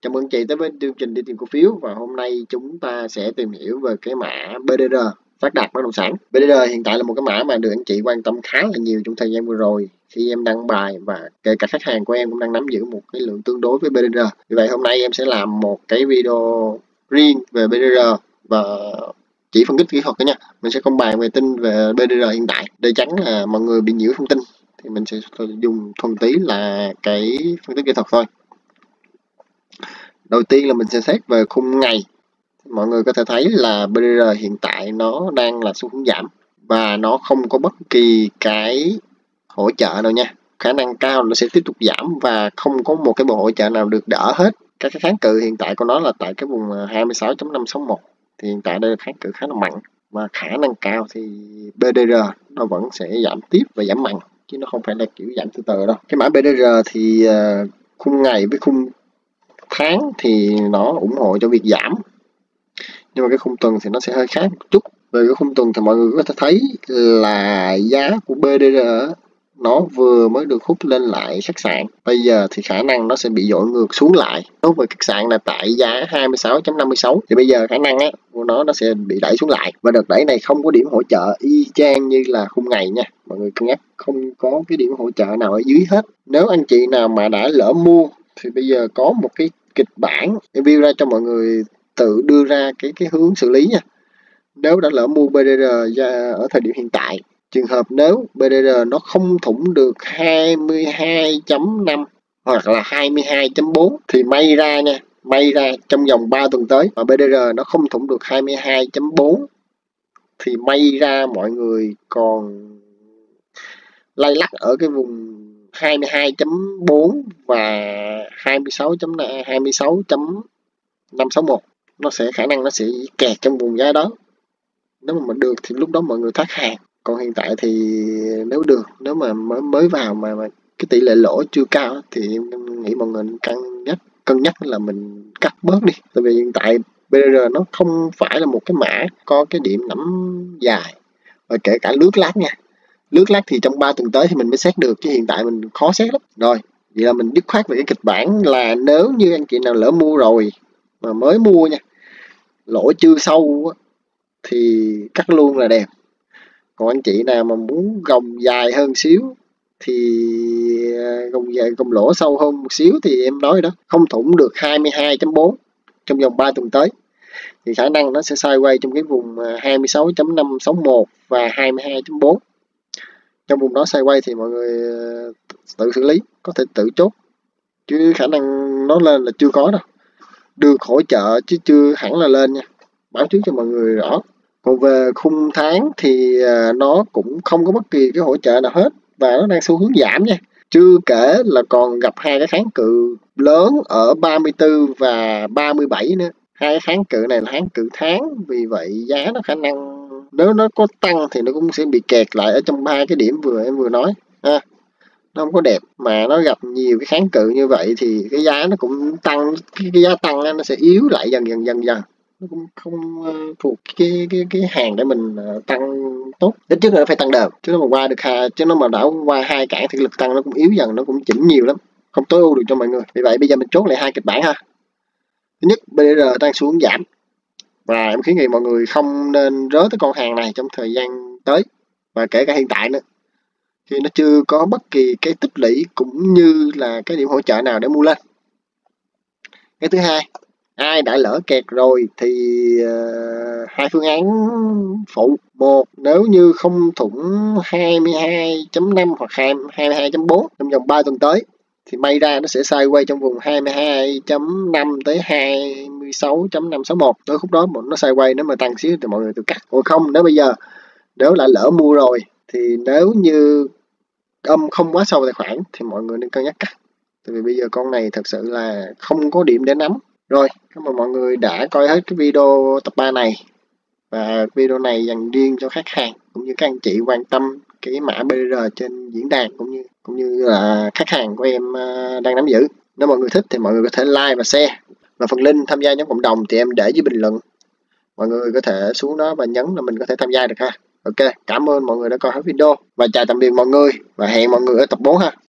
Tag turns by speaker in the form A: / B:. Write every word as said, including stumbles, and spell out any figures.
A: Chào mừng chị tới với chương trình đi tìm cổ phiếu, và hôm nay chúng ta sẽ tìm hiểu về cái mã bê đê rờ, Phát Đạt Bất Động Sản. bê đê rờ hiện tại là một cái mã mà được anh chị quan tâm khá là nhiều trong thời gian vừa rồi khi em đăng bài, và kể cả khách hàng của em cũng đang nắm giữ một cái lượng tương đối với bê đê rờ. Vì vậy hôm nay em sẽ làm một cái video riêng về bê đê rờ và chỉ phân tích kỹ thuật thôi nha. Mình sẽ không bàn về tin về bê đê rờ hiện tại để tránh là mọi người bị nhiễu thông tin, thì mình sẽ dùng thuần túy là cái phân tích kỹ thuật thôi. Đầu tiên là mình sẽ xét về khung ngày. Mọi người có thể thấy là bê đê rờ hiện tại nó đang là xu hướng giảm và nó không có bất kỳ cái hỗ trợ nào nha. Khả năng cao nó sẽ tiếp tục giảm và không có một cái bộ hỗ trợ nào được đỡ hết. Các cái kháng cự hiện tại của nó là tại cái vùng hai mươi sáu chấm năm sáu một, thì hiện tại đây là kháng cự khá là mạnh, và khả năng cao thì bê đê rờ nó vẫn sẽ giảm tiếp và giảm mạnh, chứ nó không phải là kiểu giảm từ từ đâu. Cái mã bê đê rờ thì uh, khung ngày với khung tháng thì nó ủng hộ cho việc giảm, nhưng mà cái khung tuần thì nó sẽ hơi khác một chút. Về cái khung tuần thì mọi người có thể thấy là giá của bê đê rờ nó vừa mới được hút lên lại các sàn, bây giờ thì khả năng nó sẽ bị dội ngược xuống lại. Đối với các sàn là tại giá hai mươi sáu chấm năm mươi sáu thì bây giờ khả năng á của nó nó sẽ bị đẩy xuống lại, và đợt đẩy này không có điểm hỗ trợ y chang như là khung ngày nha, mọi người cân nhắc, không có cái điểm hỗ trợ nào ở dưới hết. Nếu anh chị nào mà đã lỡ mua thì bây giờ có một cái kịch bản review ra cho mọi người tự đưa ra cái cái hướng xử lý nha. Nếu đã lỡ mua bê đê rờ ra ở thời điểm hiện tại, trường hợp nếu bê đê rờ nó không thủng được hai mươi hai chấm năm hoặc là hai mươi hai chấm bốn thì may ra nha, may ra trong vòng ba tuần tới mà bê đê rờ nó không thủng được hai mươi hai chấm bốn thì may ra mọi người còn lay lắc ở cái vùng hai mươi hai chấm bốn và hai mươi sáu chấm hai mươi sáu chấm năm sáu một. Nó sẽ khả năng nó sẽ kẹt trong vùng giá đó. Nếu mà được thì lúc đó mọi người thoát hàng. Còn hiện tại thì nếu được, nếu mà mới mới vào mà, mà cái tỷ lệ lỗ chưa cao thì em nghĩ mọi người cân nhắc cân nhắc là mình cắt bớt đi. Tại vì hiện tại bê đê rờ nó không phải là một cái mã có cái điểm nắm dài, và kể cả lướt lát nha. Lướt lát thì trong ba tuần tới thì mình mới xét được, chứ hiện tại mình khó xét lắm. Rồi, vậy là mình dứt khoát về cái kịch bản là nếu như anh chị nào lỡ mua rồi mà mới mua nha, lỗ chưa sâu thì cắt luôn là đẹp. Còn anh chị nào mà muốn gồng dài hơn xíu thì gồng dài gồng lỗ sâu hơn một xíu thì em nói đó, không thủng được hai mươi hai chấm bốn trong vòng ba tuần tới thì khả năng nó sẽ sideways trong cái vùng hai mươi sáu chấm năm sáu một và hai mươi hai chấm bốn. Trong vùng đó sideways thì mọi người tự xử lý, có thể tự chốt, chứ khả năng nó lên là chưa có đâu. Được hỗ trợ chứ chưa hẳn là lên nha, báo trước cho mọi người rõ. Còn về khung tháng thì nó cũng không có bất kỳ cái hỗ trợ nào hết, và nó đang xu hướng giảm nha. Chưa kể là còn gặp hai cái kháng cự lớn ở ba mươi tư và ba mươi bảy nữa. Hai cái kháng cự này là kháng cự tháng, vì vậy giá nó khả năng nếu nó có tăng thì nó cũng sẽ bị kẹt lại ở trong ba cái điểm vừa em vừa nói ha. Nó không có đẹp, mà nó gặp nhiều cái kháng cự như vậy thì cái giá nó cũng tăng, cái, cái giá tăng nó sẽ yếu lại dần dần dần dần. Nó cũng không uh, thuộc cái cái cái hàng để mình uh, tăng tốt. Ít nhất là nó phải tăng đều, chứ nó mà qua được hai, chứ nó mà đã qua hai cản thì lực tăng nó cũng yếu dần, nó cũng chỉnh nhiều lắm, không tối ưu được cho mọi người. Vì vậy bây giờ mình chốt lại hai kịch bản ha. Thứ nhất, bê đê rờ đang xuống giảm, và em khuyến nghị mọi người không nên rớ tới con hàng này trong thời gian tới, và kể cả hiện tại nữa, khi nó chưa có bất kỳ cái tích lũy cũng như là cái điểm hỗ trợ nào để mua lên. Cái thứ hai, ai đã lỡ kẹt rồi thì uh, hai phương án phụ. Một, nếu như không thủng hai mươi hai chấm năm hoặc hai mươi hai chấm bốn trong vòng ba tuần tới thì may ra nó sẽ sideways trong vùng hai mươi hai chấm năm tới hai mươi sáu chấm năm sáu một. Tới khúc đó nó sideways, nếu mà tăng xíu thì mọi người tự cắt. Còn không, nếu bây giờ nếu đã lỡ mua rồi thì nếu như âm không quá sâu tài khoản thì mọi người nên cân nhắc cắt. Tại vì bây giờ con này thật sự là không có điểm để nắm. Rồi, cảm ơn mọi người đã coi hết cái video tập ba này. Và video này dành riêng cho khách hàng cũng như các anh chị quan tâm cái mã bê đê rờ trên diễn đàn, cũng như cũng như là khách hàng của em đang nắm giữ. Nếu mọi người thích thì mọi người có thể like và share. Và phần link tham gia nhóm cộng đồng thì em để dưới bình luận. Mọi người có thể xuống đó và nhấn là mình có thể tham gia được ha. Ok, cảm ơn mọi người đã coi hết video. Và chào tạm biệt mọi người, và hẹn mọi người ở tập bốn ha.